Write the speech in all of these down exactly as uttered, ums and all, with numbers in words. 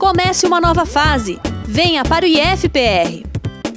Comece uma nova fase. Venha para o I F P R.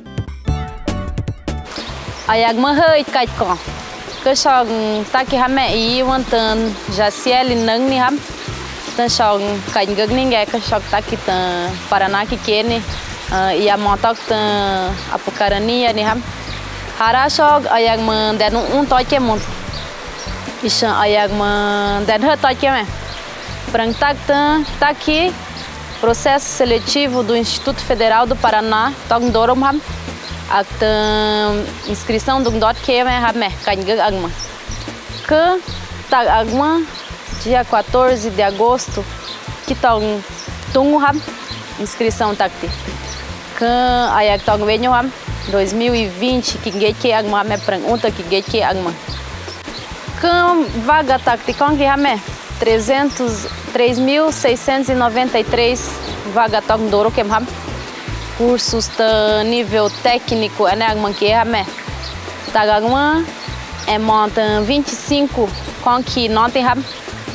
Ayak mahoi kai ko. Ke shong taki hame I wonten jasiel nang ni ham. Tan shong kai ngag ninge ke shok taki tan Paraná ki kene. Ia montok tan apukarania ni ham. Hara shok ayak man den un toike mon. Ishan ayak man den ha toike me. Prang tak tan taki processo seletivo do Instituto Federal do Paraná, Togdorom ham. A inscrição do dot que é me canhga agma que tá agma dia quatorze de agosto que tão tungo ham inscrição takti que ayak tong venho ham dois mil e vinte que gate que agma me pergunta que gate que agma que vaga takti com que ham três mil seiscentos e noventa e três vaga tong doro que ham cursos de nível técnico é né que é me tagagma é monta vinte e cinco com que não tem ham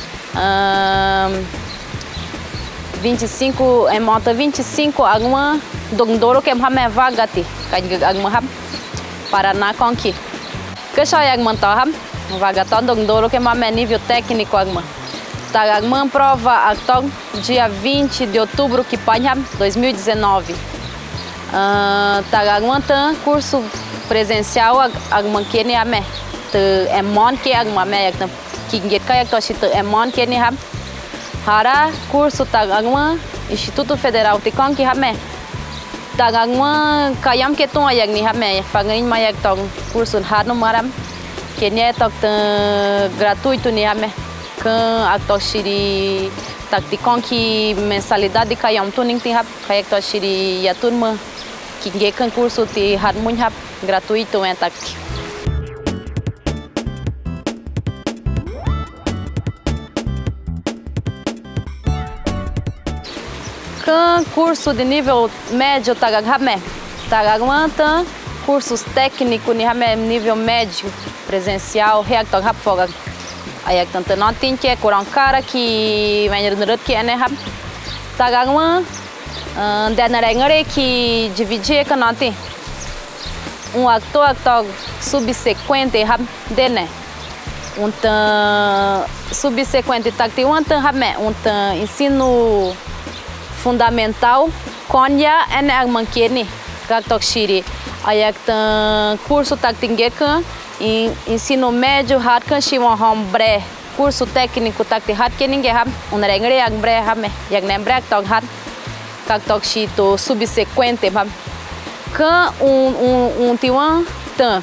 vinte e cinco é monta vinte e cinco agma dongdoro que ham vaga ti agma ham Paraná com que que só é agma tá ham vaga tá dongdoro que ham nível técnico agma tagagma prova actong dia vinte de outubro que panham dois mil e dezenove. Uh, tagagman tan curso presencial agman kene ame te emon ke agman me yak kinget kayak to shit emon kene ham hara curso tagagman Instituto Federal te kon ki hame tagagman kayam ke ton ayak ni hame pangain mayak tong curso hanu maram kene tok gratuito ni hame kan akto shiri takti kon ki mensalidade kayam tuning ti hap kayak to shiri yatun ma que concurso te had muito gratuito é aqui. Curso de nível médio tagagame, tagagmanta cursos técnicos nível médio presencial reactor rapoga. Aí tanto não tem que curar cara que vem de que é né tagagman dan rengare que dividir que não tem um ator ator subsequente ham dene um tan subsequente takti um tan hame um tan ensino fundamental konya ene agman kene kaktok shiri ayak tan curso takti ngeka ensino médio hat kan shiwa hombre curso técnico takti hat que ninguém ham um rengare agbre hame yak nembre tok hat kaktok shito subsequente mam que um um um tiwan tan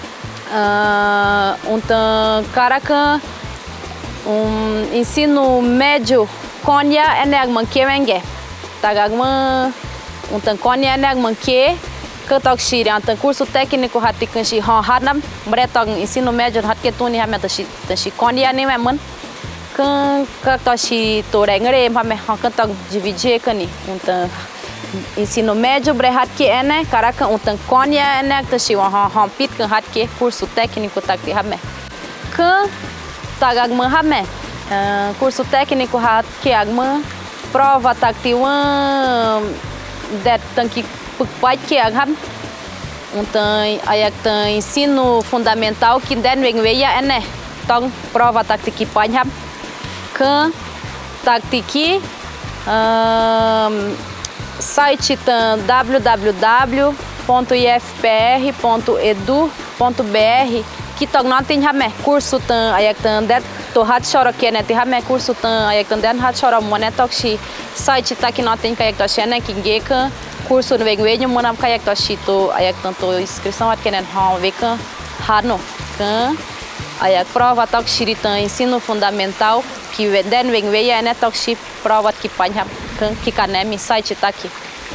um tan caraca um ensino médio konya enagman que menge tagagman um tan konya enagman que kaktok shiri um tan curso técnico hati kan shi ha hanam bretong ensino médio hat que tuni hameta shi tan shi konya nem man các to si tổ đại ngare em hame họ kan tong dividir kan ni untuk ensino médio brehat que é né caraca untuk konya né que si wa ha pit kan hat que curso técnico takti hame que tagagma hame curso técnico hat que agma prova takti wan det tanki pukpai que agam untuk ayak tan ensino fundamental que den weng weya é né tong prova takti ki panham que taktiki um, site w w w ponto i f p r ponto e d u ponto b r que tog não tem hame curso tan ayak tan det to hat chora que né tem hame curso tan ayak tan den hat chora monet toxi site tá que não tem kayak to chene que ngeka curso no veng venho monam kayak to chito ayak tan to inscrição at kenen ha veka hano kan ayak prova toxi tan ensino fundamental que den veng veia né toxi prova que panha kan que kanem site tá aqui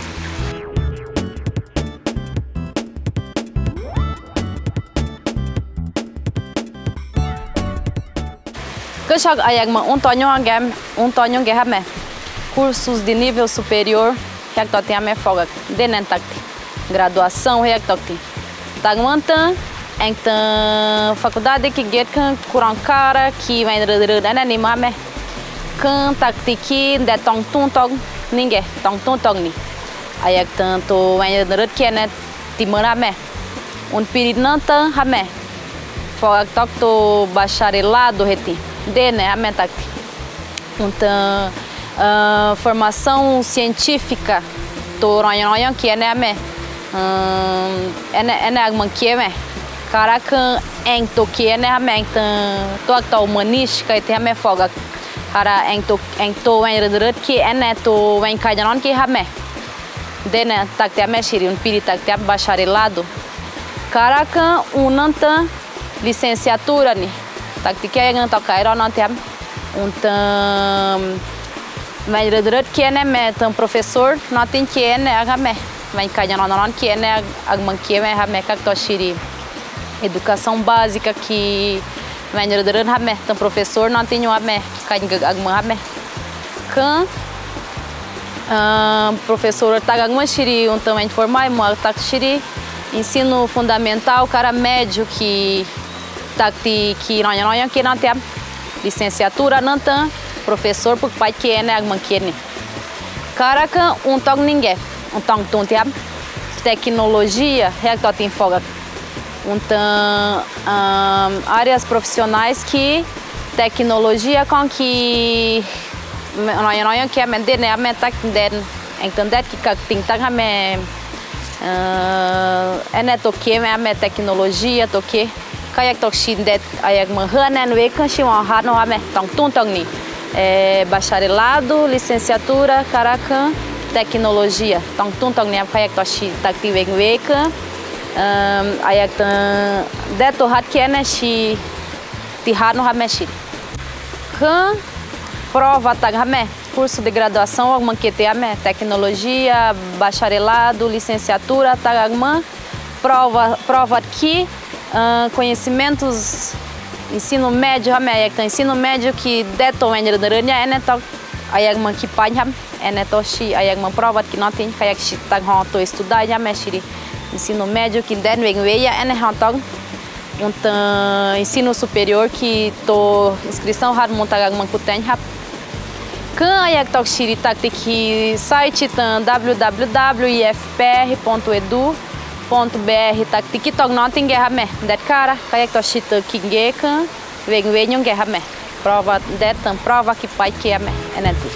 que chog ayak ma um tonho angam um tonho ngehame cursos de nível superior que a tem a me folga denen takti graduação que takti tagmantan então faculdade que get kan kurang cara que vem de de de né ni mame kan takti que de tong tung tong ninguém tão tão tão ni ayak tanto ainda nerd que é timana me um period não tão hame for tok to bacharelado reti de né a meta então uh, formação científica to royan que é né me é né é né alguma que é me cara que em to que é né a me então to to humanística e tem a me foga cara em to em to em redret que é né to em cajanon que a me de né tak te a me shiri um period tak te bacharelado cara que um nanta licenciatura ni tak te que é nanta cairo não tem então mas redret que é né então professor não tem que é né a me mas cajanon não que é né alguma que é a me que to shiri educação básica que mas redret a me então professor não tem a me que alguma a me que Uh, professor tagagma shiri um também formai mo tak shiri ensino fundamental cara médio que takti que não não que não tem licenciatura não tem professor porque pai que é né alguma que né cara que um tong ninguém um tong tu tem tecnologia é que tem foga então um, áreas profissionais que tecnologia com que nói nói que mình đến này mình tách đến anh tuần đến cái các tính tăng mình anh ấy toque mình tecnologia toque cái jak toque xin đến cái mà hơn anh về cái xin mà hát nó mình tông tung tông ni bacharelado licenciatura caraca tecnologia tông tung tông ni cái jak toque xin tách đi về về cái cái jak đến to hát cái anh xin thì hát nó mình xin cái prova tagame curso de graduação alguma que tem a tecnologia bacharelado licenciatura tagama prova prova aqui uh, conhecimentos ensino médio a me ensino médio que deto em redorania é neto aí alguma que panha é neto chi aí alguma prova que não tem que que tag to estudar já mexer ensino médio que den vem veia é neto então ensino superior que to inscrição har montar alguma que tem Kan ayak tok shiri takti ki site tan w w w ponto i f p r ponto e d u ponto b r takti ki tok não tem guerra me det cara ayak tok shita ki ngeka vem vem não guerra me prova det tan prova que pai que é me é neto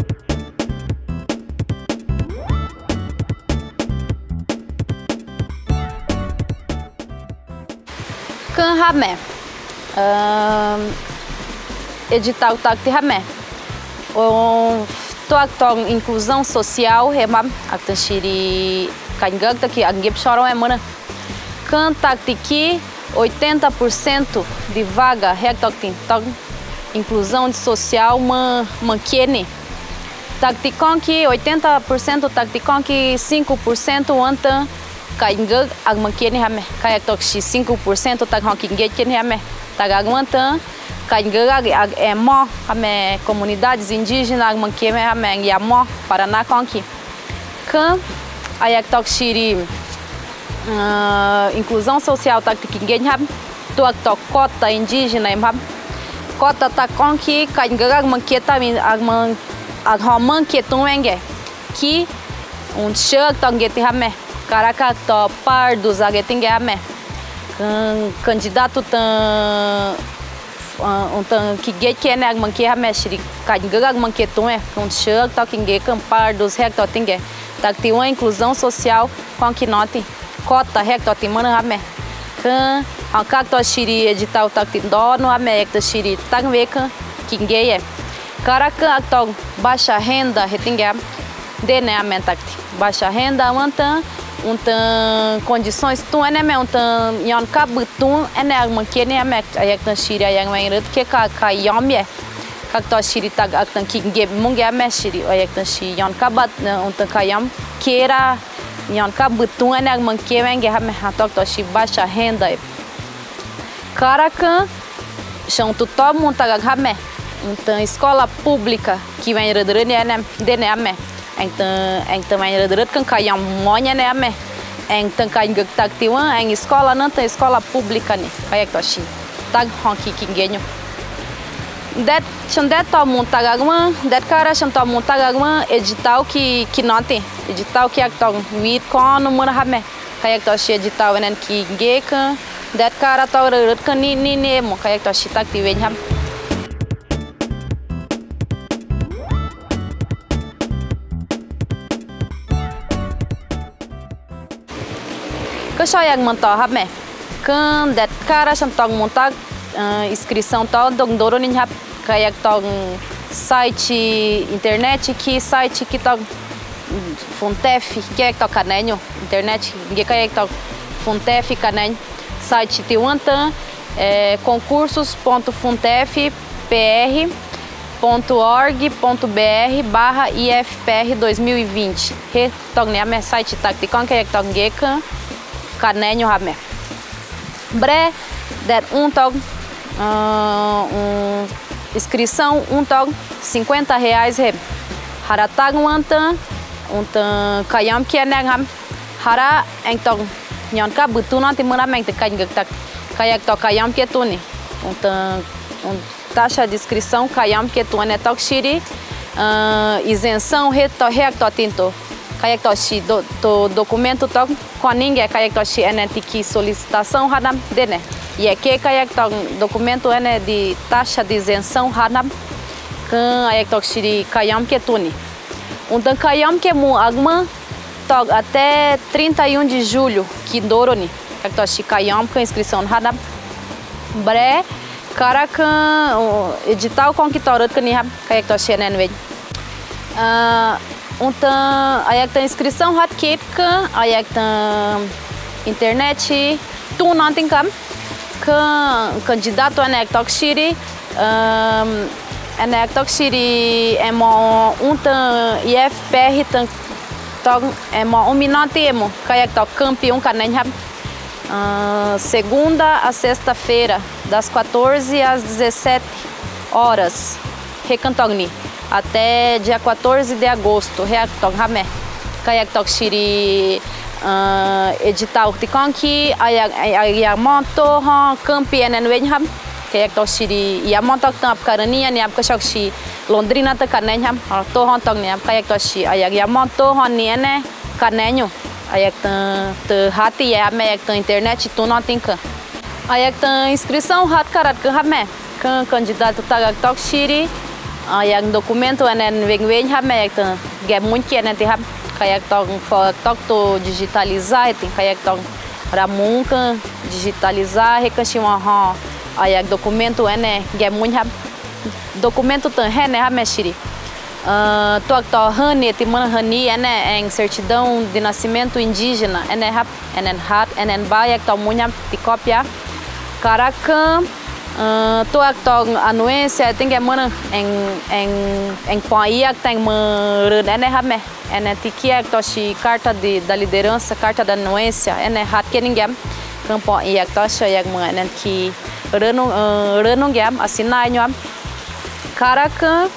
kan hame edital takti hame o toak inclusão social remam até shiri kanjak taki angep choram é mana canta aqui oitenta por cento de vaga rectok tok inclusão social man manquene taktikon que oitenta por cento taktikon que cinco por cento anta kanjak ag manquene hame kayak tok cinco por cento tak honking ken hame tagag manta Kanjak é mó, a comunidades indígenas, manque me ameng ya mó Paraná conqui. Kan ayak tok shiri inclusão social tak tikingen ham, tuak tok cota indígena em ham. Cota tak conqui kanjak manque ta min agman agman que tumenge que um chak tongeti hame, caraca to pardos agetinge hame. Candidato tan então que get que é né manque a mexer kanjak manque tu é um chak tá kinge campar dos recto tinge tá tem uma inclusão social com que note cota recto tem mana a me kan a cacto shiri edital tá tem dó no a me que shiri tá ver kan kinge é caraca acto baixa renda retinga de né a menta baixa renda manta então condições tu é né me então yon cabo tu é né manque né a me aí que shiri aí vem red que ca ca yom é que shiri tag então kinge munge a me shiri aí que shiri yon cabo então ca yom que era yon cabo tu é né manque vem que a me to shiri baixa renda caraca chão tu todo mundo tá game então escola pública que vem redere né de né me então então vem redere kan kayam monya né me então kan gak tak tiwan em escola não tem escola pública né kayak to shi tag honki kingenyo det chandet to montar alguma det cara chantar montar alguma edital que que não tem edital que actong mit con no mana hame kayak to shi edital enen ki geka det cara to rut kan ni ni ne mo kayak to shi tak ti wen ham que só yang montar hame kan det cara chantar montar Uh, inscrição tal dong doro nin hap kayak tong site internet que site que tong Funtef que é tong canenho internet que kayak tong Funtef canenho site tiwanta é, concursos ponto funtef p r ponto org ponto b r barra I F P R dois mil e vinte he tong ne ame site tak ti kon kayak tong geka canenho hame bre der um tong Uh, um, inscrição um tog cinquenta reais re haratag um tan um tan kayam que é negam hara então nhan ka butu nanti mana meng te kain tak kayak to kayam que tu ni um tan um taxa de inscrição kayam que tu ne tok shiri uh, isenção re to re to tinto kayak to shi do to documento tok com ninguém kayak to shi enetiki solicitação hadam dene e aqui kayak tong documento é de taxa de isenção hanam kan ayak tok shiri kayam que tuni então kayam que mu agma tok até trinta e um de julho que doroni ayak tok shi kayam kan inscrição hanam bre cara kan edital com que torot kan iham kayak tok shi nen wej então ayak tok inscrição hat kit kan ayak tok internet tu nanti kam kan candidato ane tok shiri um, ane tok shiri é mo um tan I F P R tan tok é mo um minuto emo kayak tok campeão kanen hab uh, segunda a sexta-feira das quatorze às dezessete horas recantogni até dia quatorze de agosto reactog hame kayak tok shiri Uh, edital ti konki ayak ayak monto ha campi enen wenham kayak to shiri ya montok tap karania ni ap kashok shi Londrina ta kanenham to hon tong ni ap kayak to shi ayak ya monto hon ni ene kanenyo ayak ta te hati ya me ayak ta internet tu não tinka ayak ta inscrição hat karat ke hame kan candidato tagak tok shiri ayak documento enen wen wenham ayak ta ge muito enen ti ham kayak tong tok to digitalizar tem kayak tong ramunka digitalizar recachima ha ayak documento ene ge muito documento tan rene ha mexiri uh, tok to hani ti man hani ene em certidão de nascimento indígena ene hap enen hat enen bayak to munha ti cópia caracan Uh, tu actong anuência tem que mana em em em paia tem mana né hame ene tiki acto shi carta de da liderança carta da anuência ene hat que ninguém campo e acto yak mana ene ki reno reno gam assinar nham caraca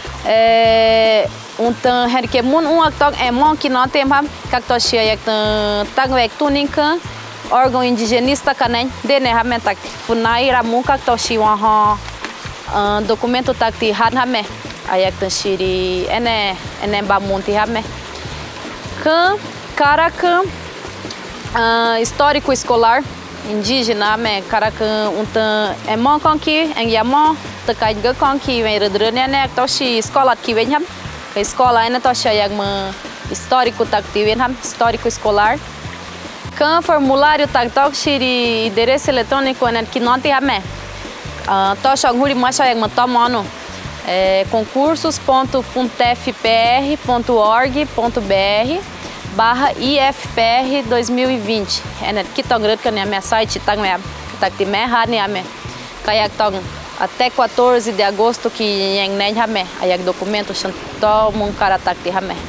é um tan her que mun um acto é mon que não tem ham acto shi yak tag vek tuninka órgão indigenista kanen dene hame tak funai ramuka to shiwa ha uh, documento tak ti han hame ayak tan shiri ene ene ba monti hame kan caraca uh, histórico escolar indígena me caraca um tan é mon conqui em yamo ta kai ga conqui vem redrene ne to shi escola ki vem ham ka escola ene to shi ayak ma histórico tak ti vem ham histórico escolar kan formulário tak tok shiri endereço eletrônico enen que não tem hame to shaguri macha yak matomano é concursos ponto funtef p r ponto org ponto b r barra I F P R dois mil e vinte enen que tong red kan ame site tak me tak ti me ha ni ame kayak tong até quatorze de agosto que yang nem hame ayak documento chanto mun cara tak ti hame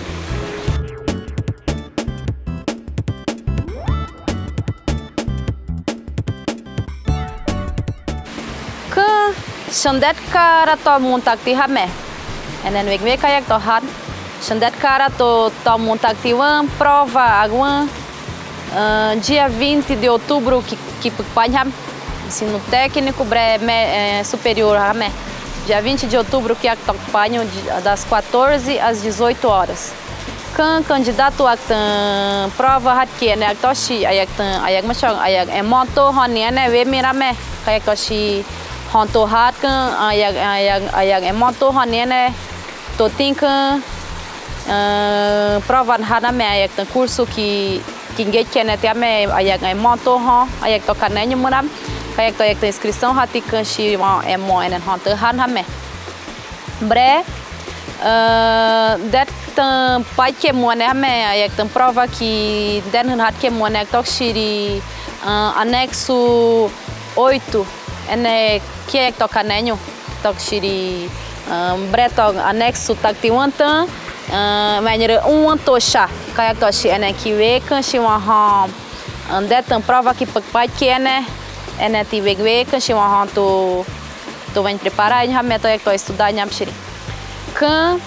Shandet cara to muntak ti hame enen wek wek kayak to han shandet cara to to muntak ti wan prova agwan uh, dia vinte de outubro que que panham ensino técnico bre me, eh, superior hame dia vinte de outubro que acompanham das quatorze às dezoito horas. Kan candidato a prova hatke ne aktoshi ayak ayak machang ayak emonto honia ne we mirame kayak toshi honto hat kan ayak ayak ayak emonto honia ne to tinkan prova hana me ayak tan curso que que ngeke ne tiame ayak emonto ho ayak to kanenyo muram kayak to ayak tan inscrição hatikan shi é mo enen honto han hame bre det tan pai que moane me ayak tan prova que den hat que moane tok shiri anexo oito ene que é to kanenyo tok shiri breto anexo tak ti wantan manere um antosha kayak to shi ene que we kan shi wa ha det tan prova que pai que ene ene ti we we kan shi wa ha to to vem preparar já me to ayak to estudar nyam shiri kan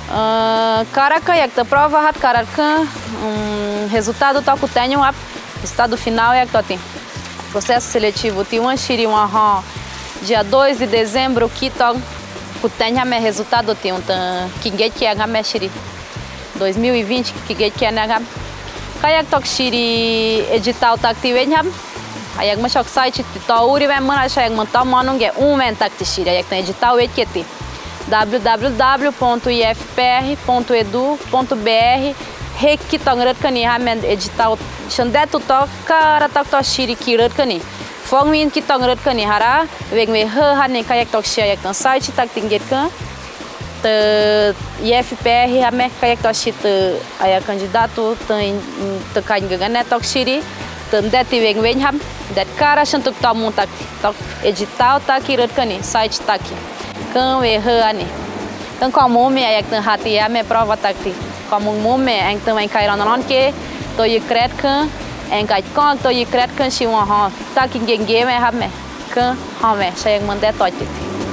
cara kayak ta prova hat cara kan resultado tá que tenho a estado final é que tô tem processo seletivo ti um shiri um ha dia dois de dezembro que tô que tenho me resultado tem um que get que é me shiri dois mil e vinte que get que é na kayak tok shiri edital tá que vem ham ayak ma shok site to uri vem mana shayang man ta manunge um men tak shiri ayak tem edital et que tem w w w ponto i f p r ponto e d u ponto b r hek tongrat kani hamen edital chandetu to kara tok to shiri kirat kani fongmin ki tongrat kani hara veng me ha hanen kayak tok shia yak tan site tak tinget kan te I F P R hame kayak to shit aya candidato tan te kan gagan tok shiri tan det veng ven ham det kara chantuk to mun tak tok edital tak kirat kani site tak kan we hani kan como me ayak tan hati me prova takti como me ang tan mai kairon non ke to ye kret kan ang kai kon to ye kret kan shi wa ha tak ngenge me ha me kan ha me sayang mande to